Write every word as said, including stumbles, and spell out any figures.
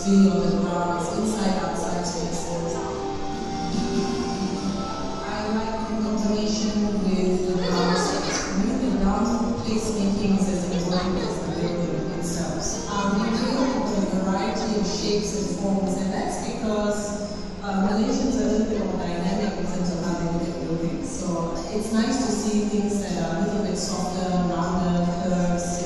It's really on the ground, it's inside, outside spaces. I like the combination with the concepts. For me, the ground placemaking is as important as the building itself. Um, we create a variety of shapes and forms, and that's because uh, Malaysians are a little bit more dynamic in terms of how they look at buildings. So it's nice to see things that are a little bit softer, rounder, curves,